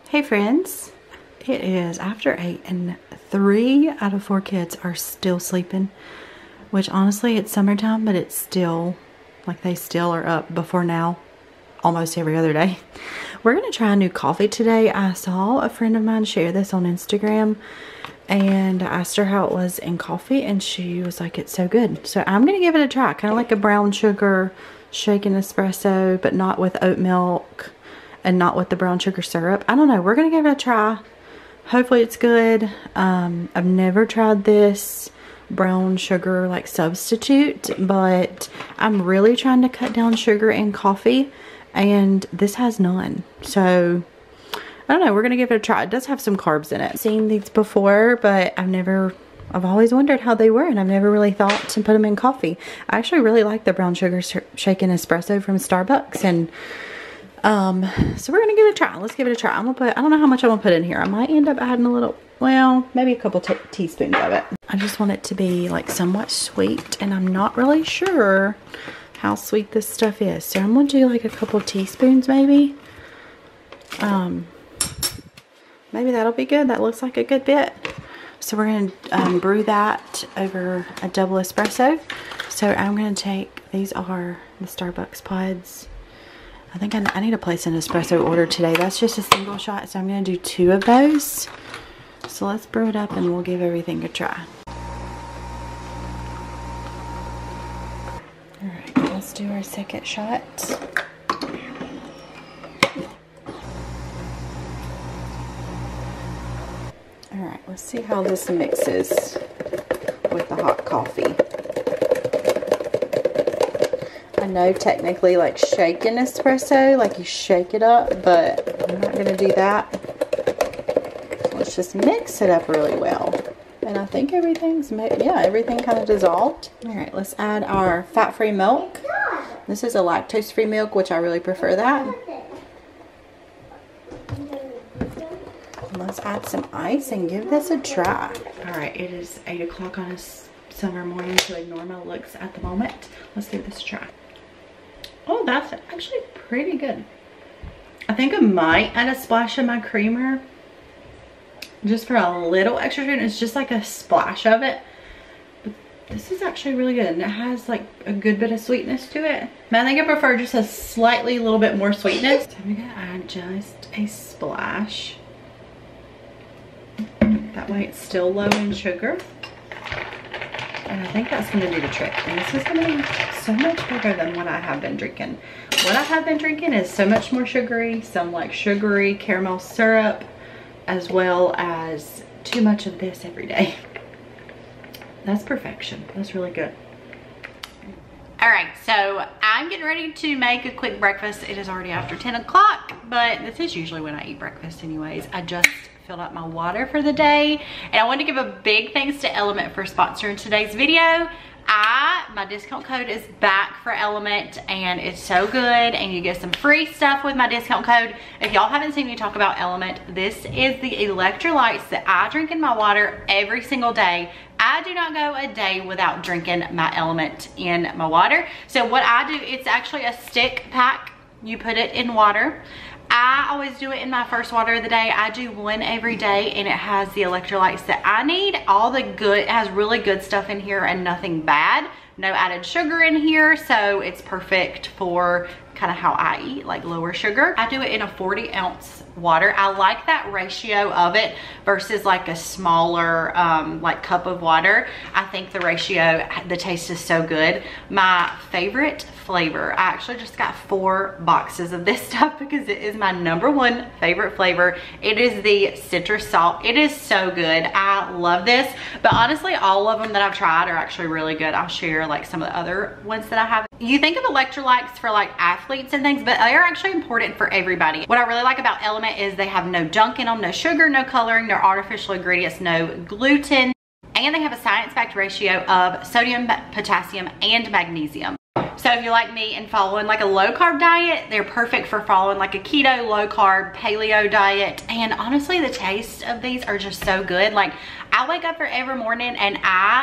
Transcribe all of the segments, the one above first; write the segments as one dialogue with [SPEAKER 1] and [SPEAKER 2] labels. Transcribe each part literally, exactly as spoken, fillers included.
[SPEAKER 1] Hey friends, it is after eight and three out of four kids are still sleeping, which honestly it's summertime, but it's still like they still are up before now almost every other day. We're gonna try a new coffee today. I saw a friend of mine share this on Instagram and I asked her how it was in coffee and she was like, it's so good. So I'm gonna give it a try, kind of like a brown sugar shaken espresso, but not with oat milk and not with the brown sugar syrup. I don't know, we're gonna give it a try. Hopefully it's good. um I've never tried this brown sugar like substitute, but I'm really trying to cut down sugar in coffee and this has none, so I don't know, we're gonna give it a try. It does have some carbs in it. I've seen these before, but I've never I've always wondered how they were and I've never really thought to put them in coffee. I actually really like the brown sugar shaken espresso from Starbucks, and Um, so we're gonna give it a try. Let's give it a try. I'm gonna put, I don't know how much I'm gonna put in here. I might end up adding a little, well, maybe a couple teaspoons of it. I just want it to be like somewhat sweet, and I'm not really sure how sweet this stuff is. So I'm gonna do like a couple teaspoons maybe. Um, maybe that'll be good. That looks like a good bit. So we're gonna um, brew that over a double espresso. So I'm gonna take, these are the Starbucks pods. I think I, I need to place an espresso order today. That's just a single shot, so I'm going to do two of those. So let's brew it up and we'll give everything a try. Alright, let's do our second shot. Alright, let's see how this mixes with the hot coffee. I know technically like shaken espresso, like you shake it up, but I'm not going to do that. Let's just mix it up really well. And I think everything's, yeah, everything kind of dissolved. All right, let's add our fat-free milk. This is a lactose-free milk, which I really prefer that. And let's add some ice and give this a try. All right, it is eight o'clock on a summer morning, so ignore my looks at the moment. Let's give this a try. Oh, that's actually pretty good. I think I might add a splash of my creamer just for a little extra sweet. It's just like a splash of it. But this is actually really good, and it has like a good bit of sweetness to it. And I think I prefer just a slightly little bit more sweetness. So I'm gonna add just a splash. That way it's still low in sugar. And I think that's going to do the trick. And this is going to be so much better than what I have been drinking. What I have been drinking is so much more sugary, some like sugary caramel syrup, as well as too much of this every day. That's perfection. That's really good. All right, so I'm getting ready to make a quick breakfast. It is already after ten o'clock, but this is usually when I eat breakfast anyways. I just filled up my water for the day, and I want to give a big thanks to Element for sponsoring today's video. I my discount code is back for Element, and it's so good, and you get some free stuff with my discount code. If y'all haven't seen me talk about Element, this is the electrolytes that I drink in my water every single day. I do not go a day without drinking my Element in my water. So what I do, it's actually a stick pack. You put it in water. I always do it in my first water of the day. I do one every day, and it has the electrolytes that I need. All the good, it has really good stuff in here and nothing bad. No added sugar in here, so it's perfect for kind of how I eat, like lower sugar. I do it in a forty ounce water. I like that ratio of it versus like a smaller um, like cup of water. I think the ratio, the taste is so good. My favorite flavor, I actually just got four boxes of this stuff because it is my number one favorite flavor. It is the citrus salt. It is so good. I love this, but honestly all of them that I've tried are actually really good. I'll share like some of the other ones that I have. You think of electrolytes for like athletes and things, but they are actually important for everybody. What I really like about Element is they have no junk in them, no sugar, no coloring, no artificial ingredients, no gluten, and they have a science-backed ratio of sodium, potassium, and magnesium. So if you're like me and following like a low carb diet, they're perfect for following like a keto, low carb, paleo diet. And honestly, the taste of these are just so good. Like I wake up for every morning and I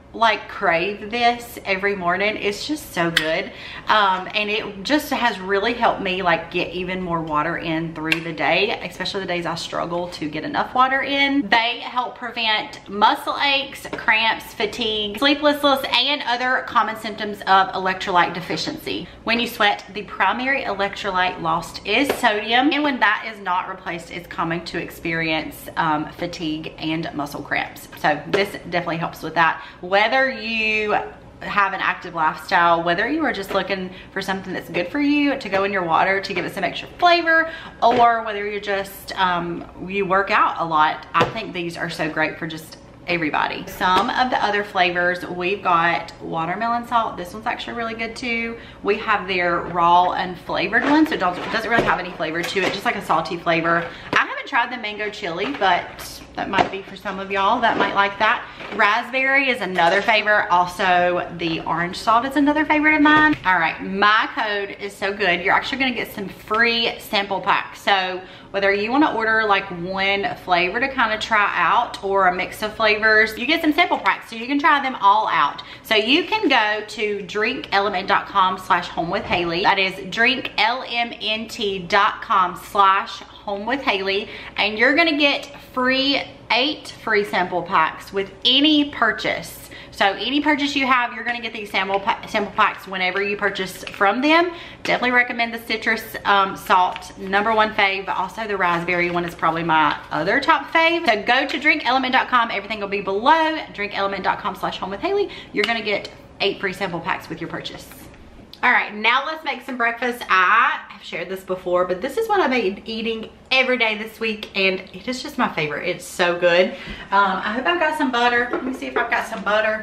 [SPEAKER 1] like crave this every morning. It's just so good. Um, and it just has really helped me like get even more water in through the day, especially the days I struggle to get enough water in. They help prevent muscle aches, cramps, fatigue, sleeplessness, and other common symptoms of electrolyte deficiency. When you sweat, the primary electrolyte lost is sodium, and when that is not replaced, it's common to experience um, fatigue and muscle cramps. So this definitely helps with that. Whether you have an active lifestyle, whether you are just looking for something that's good for you to go in your water to give it some extra flavor, or whether you're just um, you work out a lot, I think these are so great for just everybody. Some of the other flavors, we've got watermelon salt. This one's actually really good too. We have their raw unflavored one, so it doesn't, it doesn't really have any flavor to it, just like a salty flavor. I haven't tried the mango chili, but that might be for some of y'all that might like that. Raspberry is another favorite. Also, the orange salt is another favorite of mine. All right, my code is so good. You're actually gonna get some free sample packs. So whether you wanna order like one flavor to kind of try out or a mix of flavors, you get some sample packs so you can try them all out. So you can go to drink element dot com slash home with Hailey. That is drink element dot com slash home with Hailey, and you're gonna get free eight free sample packs with any purchase. So any purchase you have, you're gonna get these sample, pa sample packs whenever you purchase from them. Definitely recommend the citrus um, salt, number one fave, but also the raspberry one is probably my other top fave. So go to drink element dot com, everything will be below, drink element dot com slash home with Hailey. You're gonna get eight free sample packs with your purchase. All right, now let's make some breakfast. I have shared this before, but this is what I've been eating every day this week, and it is just my favorite. It's so good. Um, I hope I've got some butter. Let me see if I've got some butter.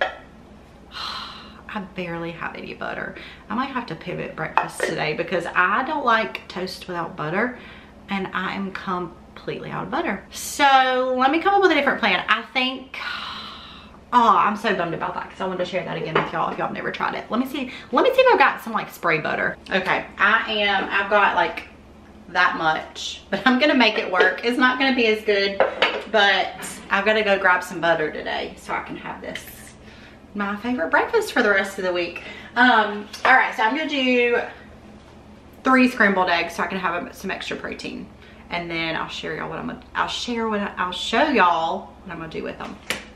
[SPEAKER 1] I barely have any butter. I might have to pivot breakfast today because I don't like toast without butter, and I am completely out of butter. So let me come up with a different plan. I think, oh, I'm so bummed about that because I wanted to share that again with y'all if y'all have never tried it. Let me see. Let me see if I've got some like spray butter. Okay, I am, I've got like that much, but I'm gonna make it work. It's not gonna be as good, but I've got to go grab some butter today so I can have this, my favorite breakfast for the rest of the week. Um, all right, so I'm gonna do three scrambled eggs so I can have some extra protein, and then I'll share y'all what I'm gonna, I'll share what I, I'll show y'all what I'm gonna do with them.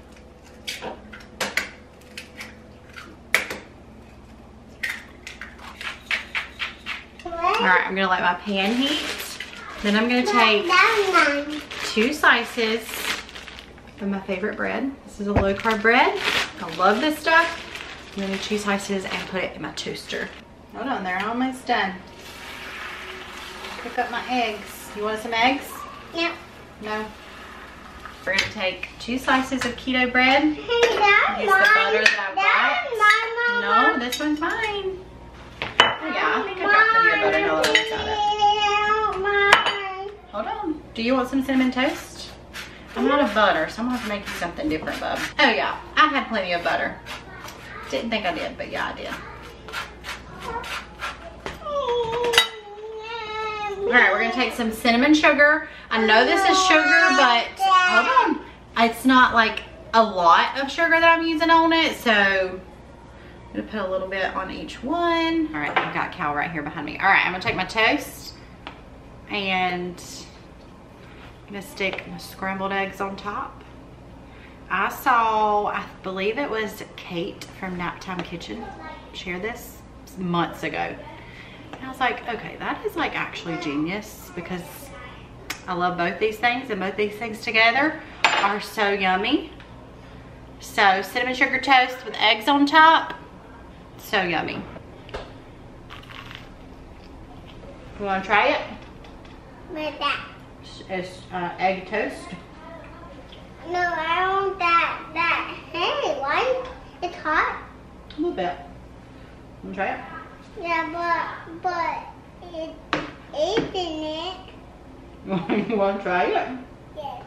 [SPEAKER 1] All right, I'm gonna let my pan heat. Then I'm gonna take two slices of my favorite bread. This is a low carb bread. I love this stuff. I'm gonna do two slices and put it in my toaster. Hold on, they're almost done. Pick up my eggs. You want some eggs?
[SPEAKER 2] Yep.
[SPEAKER 1] No. We're gonna take two slices of keto bread.
[SPEAKER 2] Hey, that's
[SPEAKER 1] Use
[SPEAKER 2] mine.
[SPEAKER 1] the butter that I bought.
[SPEAKER 2] That's mine, Mama.
[SPEAKER 1] No, this one's mine. Oh yeah, I think I've got plenty of butter now that I look at it. Hold on. Do you want some cinnamon toast? I'm out of butter, so I'm gonna have to make you something different, bub. Oh yeah, I had plenty of butter. Didn't think I did, but yeah, I did. All right, we're gonna take some cinnamon sugar. I know this is sugar, but hold on. It's not like a lot of sugar that I'm using on it, so I'm gonna put a little bit on each one. All right, I've got Cal right here behind me. All right, I'm gonna take my toast and I'm gonna stick my scrambled eggs on top. I saw, I believe it was Kate from Naptime Kitchen share this months ago. And I was like, okay, that is like actually genius because I love both these things, and both these things together are so yummy. So cinnamon sugar toast with eggs on top, so yummy. You wanna try it?
[SPEAKER 2] What's that?
[SPEAKER 1] It's uh, egg toast.
[SPEAKER 2] No, I want that, that, hey, why? It's hot.
[SPEAKER 1] A little bit. Wanna try it?
[SPEAKER 2] Yeah, but, but it, it's in it.
[SPEAKER 1] You wanna try it?
[SPEAKER 2] Yeah.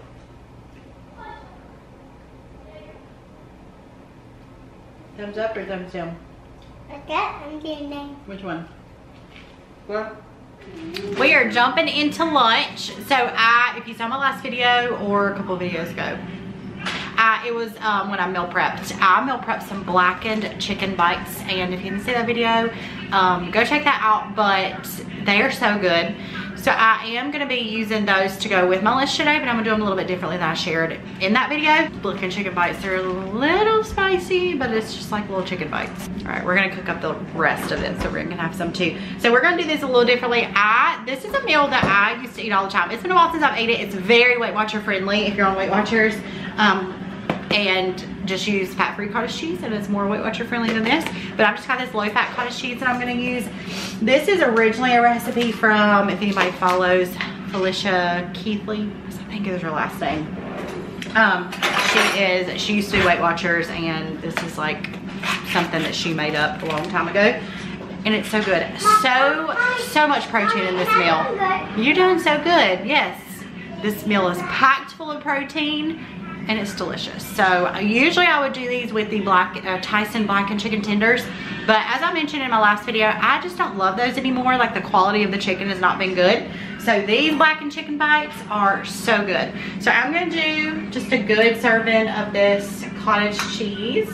[SPEAKER 1] Thumbs up or thumbs down?
[SPEAKER 2] Okay, I'm doing it.
[SPEAKER 1] Which one? What? We are jumping into lunch. So I, if you saw my last video or a couple videos ago, I, it was um, when I meal prepped. I meal prepped some blackened chicken bites, and if you didn't see that video, um, go check that out, but they are so good. So I am gonna be using those to go with my lunch today, but I'm gonna do them a little bit differently than I shared in that video. Blackened chicken bites, they're a little spicy, but it's just like little chicken bites. All right, we're gonna cook up the rest of it, so we're gonna have some too. So we're gonna do this a little differently. I, this is a meal that I used to eat all the time. It's been a while since I've ate it. It's very Weight Watcher friendly if you're on Weight Watchers. Um, and just use fat-free cottage cheese, and it's more Weight Watcher friendly than this, but I've just got this low-fat cottage cheese that I'm going to use. This is originally a recipe from, if anybody follows, Felicia Keithley, I think is her last name. Um, she is, she used to do Weight Watchers, and this is like something that she made up a long time ago, and it's so good. So, so much protein in this meal. You're doing so good, yes. This meal is packed full of protein, and it's delicious. So usually I would do these with the black uh, Tyson blackened chicken tenders, but as I mentioned in my last video, I just don't love those anymore. Like, the quality of the chicken has not been good. So these blackened chicken bites are so good. So I'm gonna do just a good serving of this cottage cheese.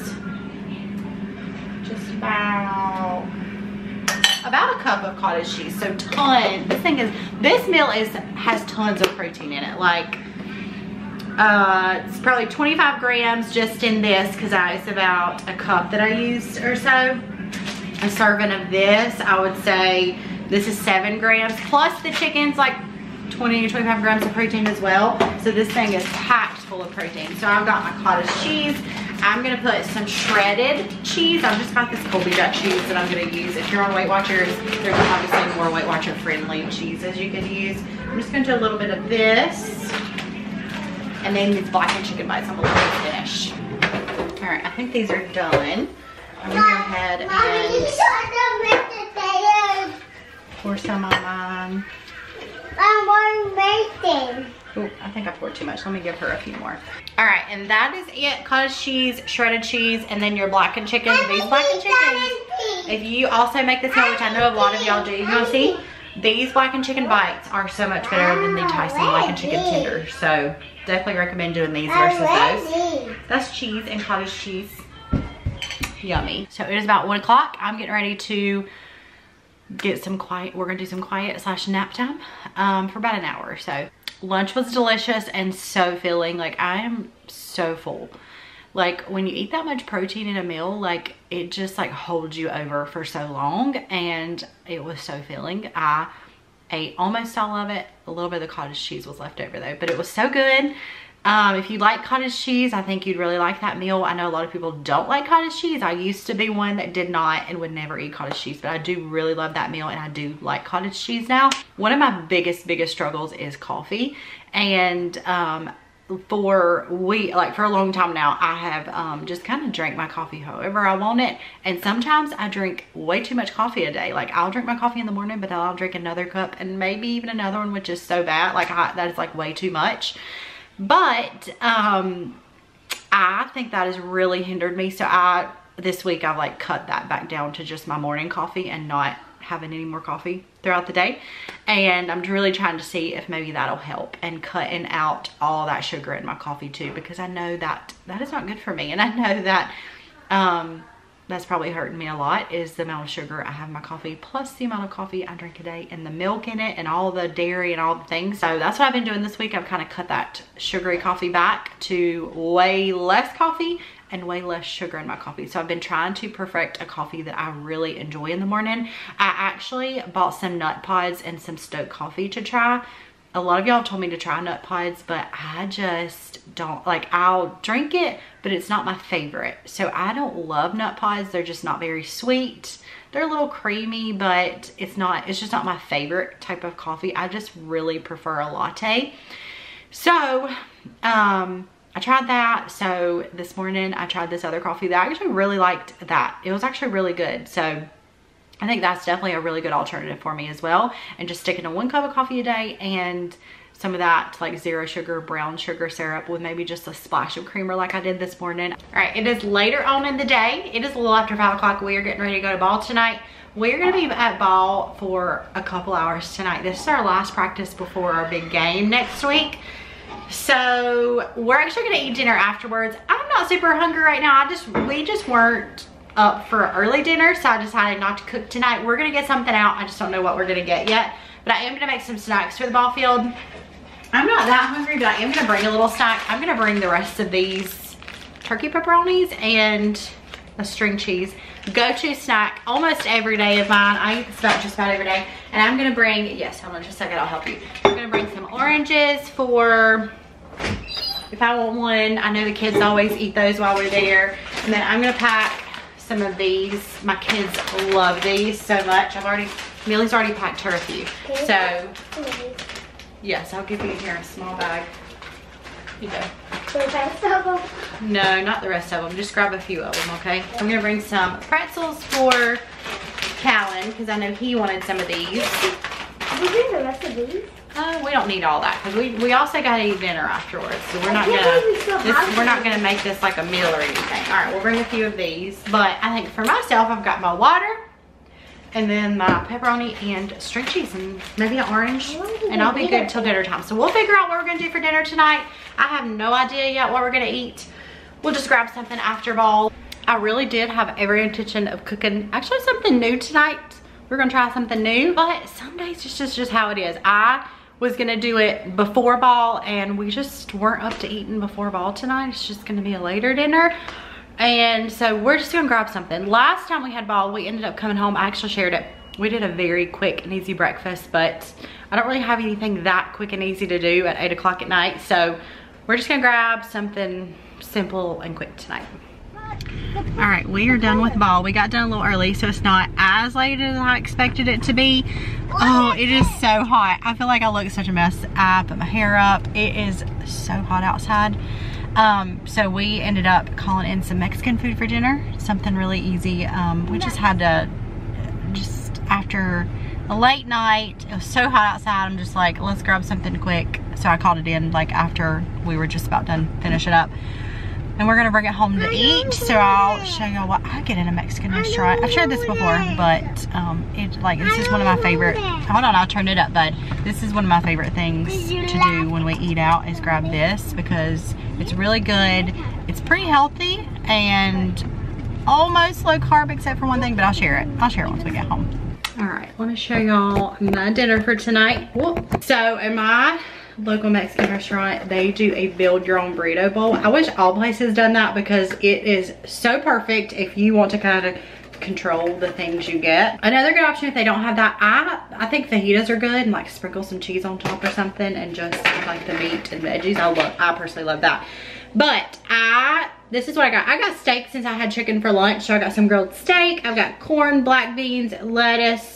[SPEAKER 1] Just about about a cup of cottage cheese. So ton. This thing is, this meal is has tons of protein in it. Like, Uh, it's probably twenty-five grams just in this, because it's about a cup that I used or so. A serving of this, I would say this is seven grams, plus the chicken's like twenty to twenty-five grams of protein as well. So this thing is packed full of protein. So I've got my cottage cheese. I'm gonna put some shredded cheese. I've just got this Colby Jack cheese that I'm gonna use. If you're on Weight Watchers, there's obviously more Weight Watcher friendly cheeses you can use. I'm just gonna do a little bit of this. And then these blackened chicken bites I'm gonna let them finish. All right, I think these are done. I'm gonna go ahead and pour some on mine.
[SPEAKER 2] I'm making.
[SPEAKER 1] Oh, I think I poured too much. Let me give her a few more. All right, and that is it. Cottage cheese, shredded cheese, and then your blackened chicken. These blackened chickens, if you also make this meal, which I know a lot of y'all do, you'll see, these blackened chicken bites are so much better than the Tyson blackened chicken tenders. So definitely recommend doing these versus those. That's cheese and cottage cheese. Yummy. So it is about one o'clock. I'm getting ready to get some quiet. We're gonna do some quiet slash nap time um, for about an hour or so. Lunch was delicious and so filling. Like, I am so full. Like, when you eat that much protein in a meal, like, it just like holds you over for so long, and it was so filling. I ate almost all of it. A little bit of the cottage cheese was left over though, but it was so good. Um, if you like cottage cheese, I think you'd really like that meal. I know a lot of people don't like cottage cheese. I used to be one that did not and would never eat cottage cheese, but I do really love that meal, and I do like cottage cheese now. One of my biggest, biggest struggles is coffee, and um, for we like for a long time now, I have um, just kind of drank my coffee however I want it, and sometimes I drink way too much coffee a day. Like, I'll drink my coffee in the morning, but then I'll drink another cup and maybe even another one, which is so bad. Like, I, that is like way too much. But um, I think that has really hindered me. So I this week I've like cut that back down to just my morning coffee and not having any more coffee throughout the day, and I'm really trying to see if maybe that'll help and cutting out all that sugar in my coffee too, because I know that that is not good for me, and I know that um that's probably hurting me a lot, is the amount of sugar I have in my coffee, plus the amount of coffee I drink a day, and the milk in it and all the dairy and all the things. So that's what I've been doing this week. I've kind of cut that sugary coffee back to way less coffee and way less sugar in my coffee. So I've been trying to perfect a coffee that I really enjoy in the morning. I actually bought some nut pods and some Stoke coffee to try. A lot of y'all told me to try nut pods, but I just don't like, I'll drink it, but it's not my favorite. So I don't love nut pods. They're just not very sweet. They're a little creamy, but it's not, it's just not my favorite type of coffee. I just really prefer a latte. So, um, I tried that. So this morning I tried this other coffee that I actually really liked that. It was actually really good. So I think that's definitely a really good alternative for me as well. And just sticking to one cup of coffee a day and some of that like zero sugar brown sugar syrup with maybe just a splash of creamer like I did this morning. All right, it is later on in the day. It is a little after five o'clock. We are getting ready to go to ball tonight. We're gonna be at ball for a couple hours tonight. This is our last practice before our big game next week. So we're actually gonna eat dinner afterwards. I'm not super hungry right now. I just, we just weren't up for early dinner, so I decided not to cook tonight. We're gonna get something out. I just don't know what we're gonna get yet, but I am gonna make some snacks for the ball field. I'm not that hungry, but I am gonna bring a little snack. I'm gonna bring the rest of these turkey pepperonis and a string cheese. Go-to snack almost every day of mine. I eat this about just about every day. And I'm gonna bring, yes, hold on just a second, I'll help you. I'm gonna bring some oranges for if I want one. I know the kids always eat those while we're there. And then I'm gonna pack some of these. My kids love these so much. I've already, Millie's already packed her a few. So, yes, I'll give you here a small bag. You go.
[SPEAKER 2] The rest of them?
[SPEAKER 1] No, not the rest of them. Just grab a few of them, okay? I'm gonna bring some pretzels for Callan because I know he wanted some of these.
[SPEAKER 2] Did you bring the rest of these?
[SPEAKER 1] Uh, we don't need all that because we, we also gotta eat dinner afterwards. So we're not gonna this, we're not gonna make this like a meal or anything. All right, we'll bring a few of these. But I think for myself, I've got my water and then my pepperoni and string cheese and maybe an orange, and I'll be good till dinner time. So we'll figure out what we're gonna do for dinner tonight. I have no idea yet what we're gonna eat. We'll just grab something after ball. I really did have every intention of cooking actually something new tonight. We're gonna try something new, but some days it's just, just how it is. I was gonna do it before ball and we just weren't up to eating before ball tonight. It's just gonna be a later dinner. And so we're just gonna grab something. Last time we had ball, we ended up coming home. I actually shared it. We did a very quick and easy breakfast, but I don't really have anything that quick and easy to do at eight o'clock at night. So we're just gonna grab something simple and quick tonight. All right, we are done with ball. We got done a little early, so it's not as late as I expected it to be. Oh, it is so hot. I feel like I look such a mess. I put my hair up. It is so hot outside. Um, so we ended up calling in some Mexican food for dinner, something really easy. Um, we just had to, just after a late night, it was so hot outside, I'm just like, let's grab something quick. So I called it in like after we were just about done finish it up. And we're gonna bring it home to eat. So I'll show y'all what I get in a Mexican restaurant. I've shared this before, but um, it like this is one of my favorite. Hold on, I'll turn it up, bud. This is one of my favorite things to do when we eat out is grab this because it's really good. It's pretty healthy and almost low carb except for one thing, but I'll share it. I'll share it once we get home. All right, let me show y'all my dinner for tonight. Whoop. So in my local Mexican restaurant, they do a build your own burrito bowl. I wish all places done that because it is so perfect if you want to kind of control the things you get. Another good option if they don't have that, I I think fajitas are good and like sprinkle some cheese on top or something and just like the meat and veggies. I love, I personally love that. But I, this is what I got. I got steak since I had chicken for lunch. So I got some grilled steak. I've got corn, black beans, lettuce,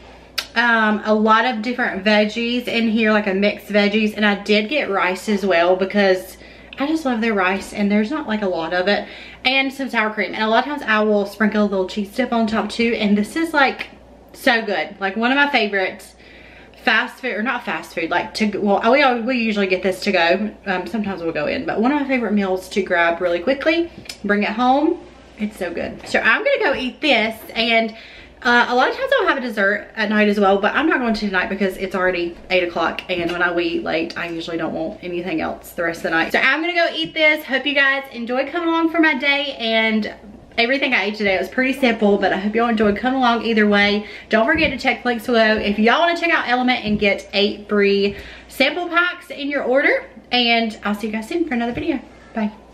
[SPEAKER 1] um a lot of different veggies in here, like a mixed veggies, and I did get rice as well because I just love their rice and there's not like a lot of it, and some sour cream, and a lot of times I will sprinkle a little cheese dip on top too. And this is like so good, like one of my favorites. Fast food, or not fast food, like to well we, we usually get this to go, um, sometimes we'll go in, but one of my favorite meals to grab really quickly, bring it home. It's so good. So I'm gonna go eat this, and Uh, a lot of times I'll have a dessert at night as well, but I'm not going to tonight because it's already eight o'clock, and when I eat late, I usually don't want anything else the rest of the night. So I'm gonna go eat this. Hope you guys enjoyed coming along for my day, and everything I ate today was pretty simple, but I hope y'all enjoyed coming along either way. Don't forget to check the links below if y'all want to check out Element and get eight free sample packs in your order, and I'll see you guys soon for another video. Bye.